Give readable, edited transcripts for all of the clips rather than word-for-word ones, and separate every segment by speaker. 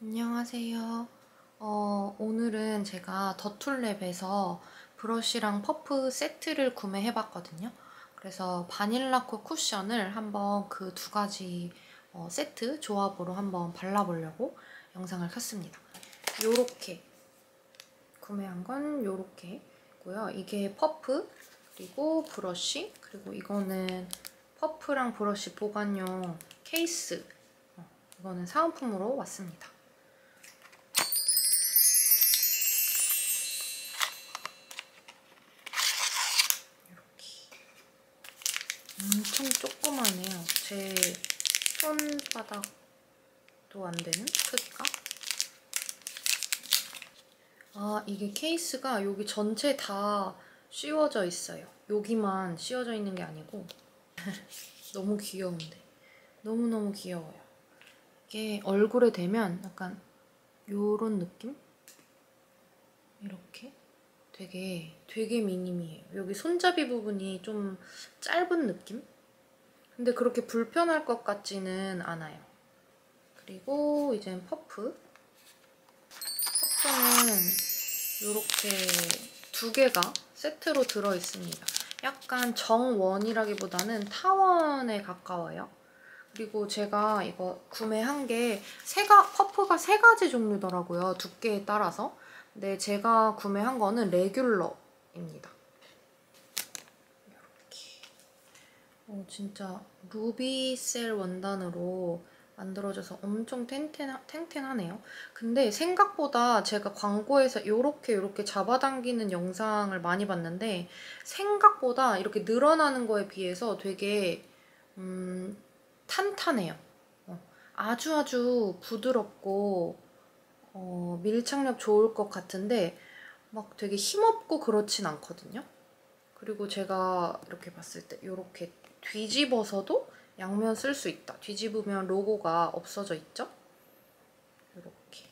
Speaker 1: 안녕하세요. 오늘은 제가 더툴랩에서 브러쉬랑 퍼프 세트를 구매해봤거든요. 그래서 바닐라코 쿠션을 한번 그 두 가지 세트 조합으로 한번 발라보려고 영상을 켰습니다. 요렇게 구매한 건 요렇게고요. 이게 퍼프, 그리고 브러쉬, 그리고 이거는 퍼프랑 브러쉬 보관용 케이스. 이거는 사은품으로 왔습니다. 엄청 조그마네요. 제 손바닥도 안 되는 크기가. 이게 케이스가 여기 전체 다 씌워져 있어요. 여기만 씌워져 있는 게 아니고 너무 귀여운데. 너무너무 귀여워요. 이게 얼굴에 대면 약간 요런 느낌? 이렇게 되게 미니미해요. 여기 손잡이 부분이 좀 짧은 느낌? 근데 그렇게 불편할 것 같지는 않아요. 그리고 이제 퍼프는 이렇게 두 개가 세트로 들어있습니다. 약간 정원이라기보다는 타원에 가까워요. 그리고 제가 이거 구매한 게 퍼프가 세 가지 종류더라고요. 두께에 따라서. 근데 제가 구매한 거는 레귤러입니다. 진짜 루비셀 원단으로 만들어져서 엄청 탱탱하네요. 근데 생각보다 제가 광고에서 이렇게 잡아당기는 영상을 많이 봤는데 생각보다 이렇게 늘어나는 거에 비해서 되게 탄탄해요. 아주 부드럽고 밀착력 좋을 것 같은데 막 되게 힘없고 그렇진 않거든요. 그리고 제가 이렇게 봤을 때 이렇게 뒤집어서도 양면 쓸 수 있다. 뒤집으면 로고가 없어져 있죠? 이렇게.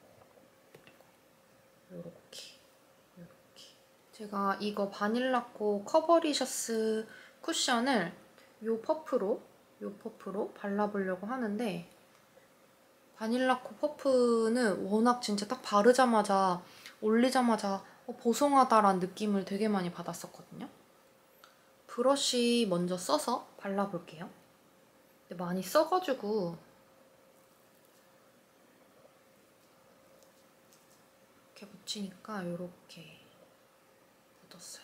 Speaker 1: 제가 이거 바닐라코 커버리셔스 쿠션을 요 퍼프로 발라보려고 하는데 바닐라코 퍼프는 워낙 진짜 딱 바르자마자 올리자마자 보송하다라는 느낌을 되게 많이 받았었거든요. 브러쉬 먼저 써서 발라볼게요. 근데 많이 써가지고 이렇게 묻히니까 이렇게 묻었어요.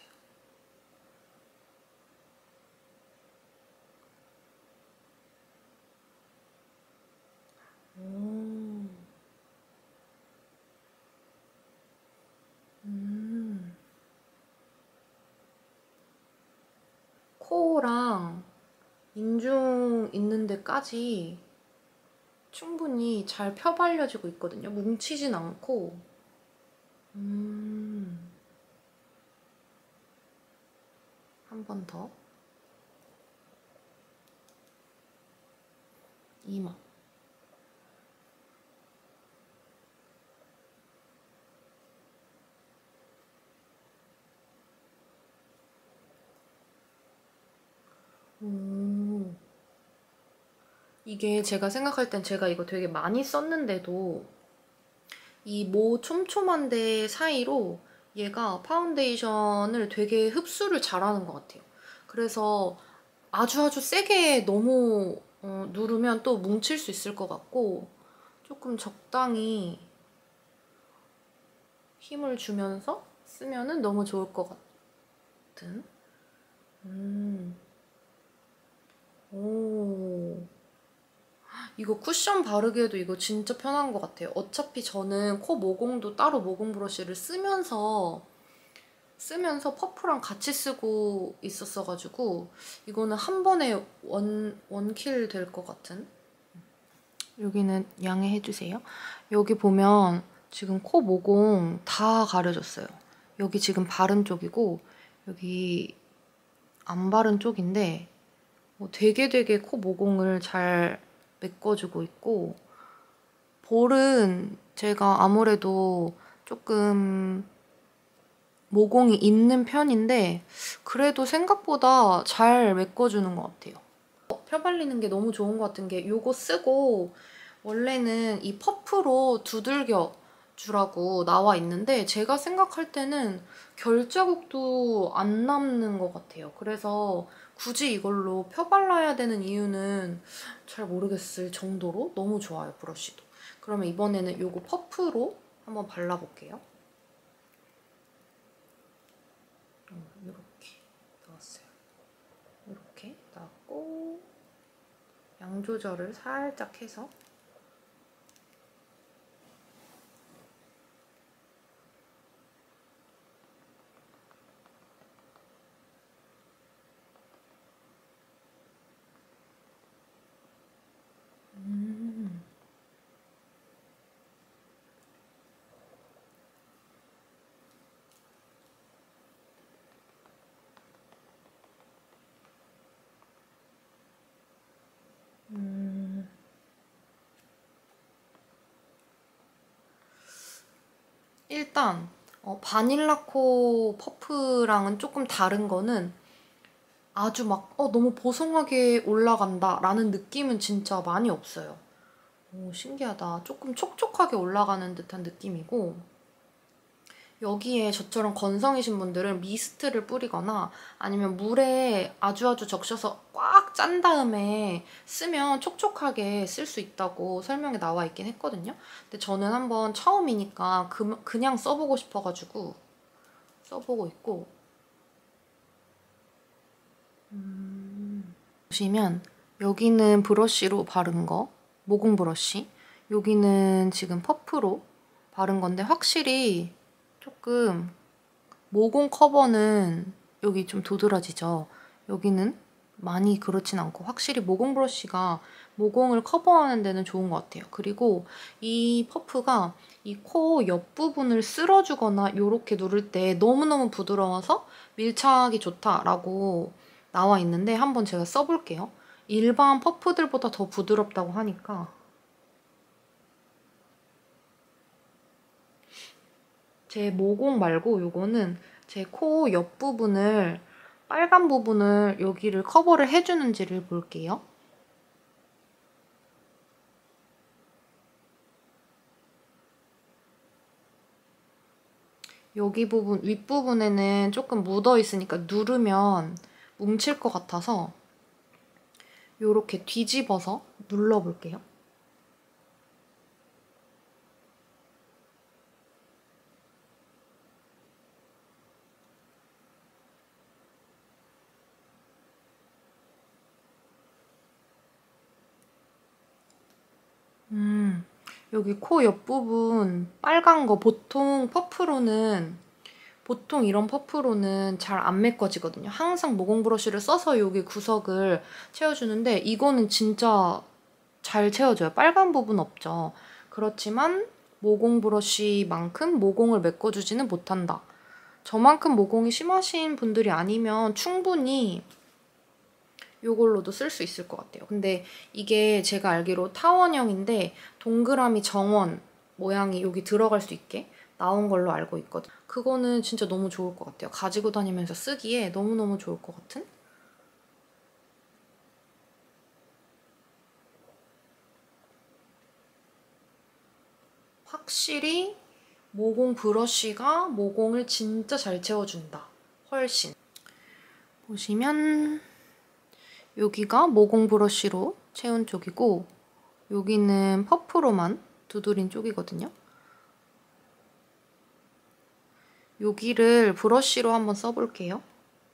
Speaker 1: 코랑 인중 있는 데까지 충분히 잘 펴발려지고 있거든요. 뭉치진 않고. 한 번 더. 이마. 이게 제가 생각할 땐 제가 이거 되게 많이 썼는데도 이 모 촘촘한 데 사이로 얘가 파운데이션을 되게 흡수를 잘하는 것 같아요. 그래서 아주 세게 너무 누르면 또 뭉칠 수 있을 것 같고 조금 적당히 힘을 주면서 쓰면은 너무 좋을 것 같은. 오. 이거 쿠션 바르기에도 이거 진짜 편한 것 같아요. 어차피 저는 코 모공도 따로 모공 브러쉬를 쓰면서 퍼프랑 같이 쓰고 있었어가지고 이거는 한 번에 원킬 될 것 같은. 여기는 양해해주세요. 여기 보면 지금 코 모공 다 가려졌어요. 여기 지금 바른 쪽이고 여기 안 바른 쪽인데 되게 코 모공을 잘 메꿔주고 있고 볼은 제가 아무래도 조금 모공이 있는 편인데 그래도 생각보다 잘 메꿔주는 것 같아요. 펴발리는 게 너무 좋은 것 같은 게 이거 쓰고 원래는 이 퍼프로 두들겨 주라고 나와 있는데 제가 생각할 때는 결자국도 안 남는 것 같아요. 그래서 굳이 이걸로 펴발라야 되는 이유는 잘 모르겠을 정도로 너무 좋아요, 브러쉬도. 그러면 이번에는 요거 퍼프로 한번 발라볼게요. 이렇게 나왔어요. 이렇게 나왔고 양 조절을 살짝 해서 일단 바닐라코 퍼프랑은 조금 다른 거는 아주 막 너무 보송하게 올라간다 라는 느낌은 진짜 많이 없어요. 오, 신기하다. 조금 촉촉하게 올라가는 듯한 느낌이고 여기에 저처럼 건성이신 분들은 미스트를 뿌리거나 아니면 물에 아주 적셔서 꽉 짠 다음에 쓰면 촉촉하게 쓸 수 있다고 설명에 나와 있긴 했거든요. 근데 저는 한번 처음이니까 그냥 써보고 싶어가지고 써보고 있고 보시면 여기는 브러쉬로 바른 거, 모공 브러쉬, 여기는 지금 퍼프로 바른 건데 확실히 조금 모공 커버는 여기 좀 도드라지죠. 여기는 많이 그렇진 않고 확실히 모공 브러쉬가 모공을 커버하는 데는 좋은 것 같아요. 그리고 이 퍼프가 이 코 옆부분을 쓸어주거나 이렇게 누를 때 너무너무 부드러워서 밀착이 좋다라고 나와 있는데 한번 제가 써볼게요. 일반 퍼프들보다 더 부드럽다고 하니까 제 모공 말고 요거는 제 코 옆부분을 빨간 부분을 여기를 커버를 해주는지를 볼게요. 여기 부분, 윗부분에는 조금 묻어있으니까 누르면 뭉칠 것 같아서 이렇게 뒤집어서 눌러볼게요. 여기 코 옆부분 빨간 거 보통 이런 퍼프로는 잘 안 메꿔지거든요. 항상 모공 브러쉬를 써서 여기 구석을 채워주는데 이거는 진짜 잘 채워져요. 빨간 부분 없죠. 그렇지만 모공 브러쉬만큼 모공을 메꿔주지는 못한다. 저만큼 모공이 심하신 분들이 아니면 충분히 이걸로도 쓸 수 있을 것 같아요. 근데 이게 제가 알기로 타원형인데 동그라미 정원 모양이 여기 들어갈 수 있게 나온 걸로 알고 있거든요. 그거는 진짜 너무 좋을 것 같아요. 가지고 다니면서 쓰기에 너무너무 좋을 것 같은? 확실히 모공 브러쉬가 모공을 진짜 잘 채워준다. 훨씬. 보시면 여기가 모공 브러쉬로 채운 쪽이고 여기는 퍼프로만 두드린 쪽이거든요. 여기를 브러쉬로 한번 써볼게요.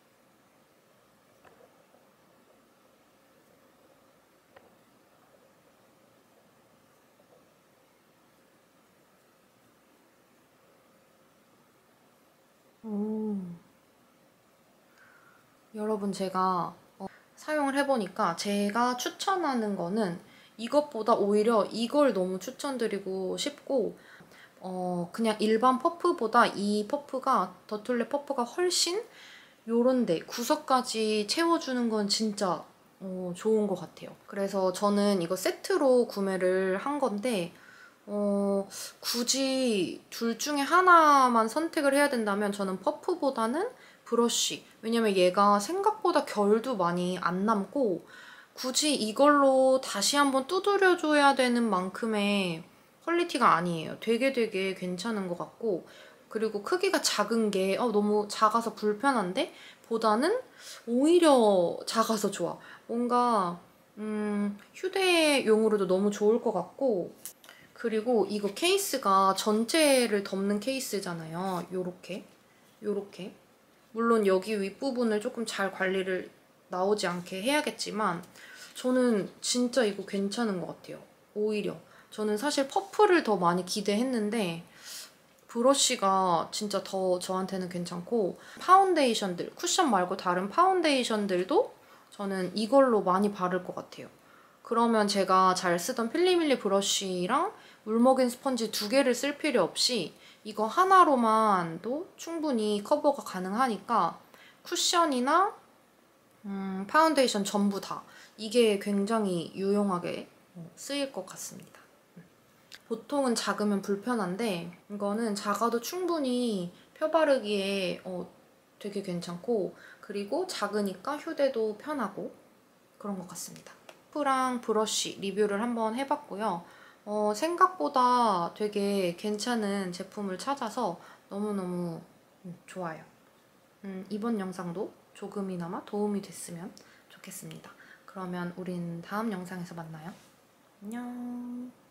Speaker 1: 여러분 제가 사용을 해보니까 제가 추천하는 거는 이것보다 오히려 이걸 너무 추천드리고 싶고 그냥 일반 퍼프보다 이 퍼프가 더툴레 퍼프가 훨씬 요런데 구석까지 채워주는 건 진짜 좋은 것 같아요. 그래서 저는 이거 세트로 구매를 한 건데 굳이 둘 중에 하나만 선택을 해야 된다면 저는 퍼프보다는 브러쉬. 왜냐면 얘가 생각보다 결도 많이 안 남고 굳이 이걸로 다시 한번 두드려줘야 되는 만큼의 퀄리티가 아니에요. 되게 괜찮은 것 같고, 그리고 크기가 작은 게 너무 작아서 불편한데 보다는 오히려 작아서 좋아. 뭔가 휴대용으로도 너무 좋을 것 같고, 그리고 이거 케이스가 전체를 덮는 케이스잖아요. 요렇게. 물론 여기 윗부분을 조금 잘 관리를 나오지 않게 해야겠지만 저는 진짜 이거 괜찮은 것 같아요. 오히려. 저는 사실 퍼플을 더 많이 기대했는데 브러쉬가 진짜 더 저한테는 괜찮고, 파운데이션들, 쿠션 말고 다른 파운데이션들도 저는 이걸로 많이 바를 것 같아요. 그러면 제가 잘 쓰던 필리밀리 브러쉬랑 물먹인 스펀지 2개를 쓸 필요 없이 이거 하나로만도 충분히 커버가 가능하니까 쿠션이나 파운데이션 전부 다 이게 굉장히 유용하게 쓰일 것 같습니다. 보통은 작으면 불편한데 이거는 작아도 충분히 펴바르기에 되게 괜찮고, 그리고 작으니까 휴대도 편하고 그런 것 같습니다. 샴푸랑 브러쉬 리뷰를 한번 해봤고요. 생각보다 되게 괜찮은 제품을 찾아서 너무너무 좋아요. 이번 영상도 조금이나마 도움이 됐으면 좋겠습니다. 그러면 우린 다음 영상에서 만나요. 안녕.